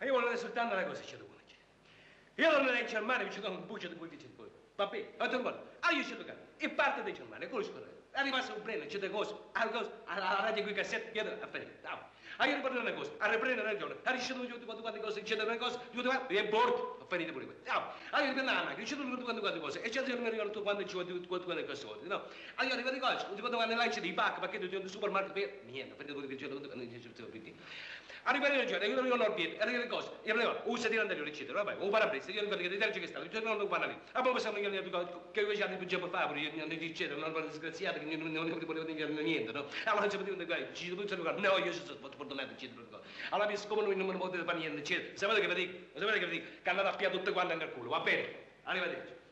io volevo soltanto una cosa, c'è da conoscere. Io non ero in Germania, ci sono un buccio di politici poi. Va bene, io ci giocare. E parte di Germania, conosco. Arrivasse un treno, c'è delle cose, alla radio qui cassette, io a finire. A io riprendo una cosa, a riprendere una ragione, a riuscire tutte quante cose, c'è una cosa, e bordo, a finire pure questo. A io riprendo la macchina, c'è tutte quante cose, e c'è non mi ricordo tutte quante ci vuole tutte quante cose, no? A io arrivo di cose, tutte quante lance di pacca, perché tu al supermercato, niente, prendo quello che c'è, arriva in ragione, io non ho il piede, arriva le cose, io non usa di anteriore, eccetera, vabbè, un parabrezza, io non quello che deterge che sta, io non lo parlo lì. A poi possiamo dire che io già di già favore, io non eccetera, non sono disgraziato, che non volevo dire niente, no? Allora ci potevano dire, ci sono no, io sono fortunato, eccetera. Allora, siccome lui non mi poteva fare niente, eccetera, sapete che vi dico? Sapete che vi dico? Che andate a piare tutte quante nel culo, va bene? Arrivederci.